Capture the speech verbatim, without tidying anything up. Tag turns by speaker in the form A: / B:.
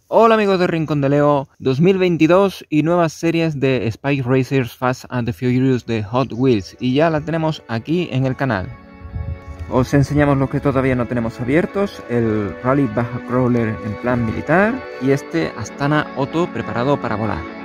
A: Hola amigos de Rincón de Leo, dos mil veintidós y nuevas series de Spike Racers Fast and the Furious de Hot Wheels, y ya la tenemos aquí en el canal. Os enseñamos lo que todavía no tenemos abiertos: el Rally Baja Crawler en plan militar y este Astana Otto preparado para volar.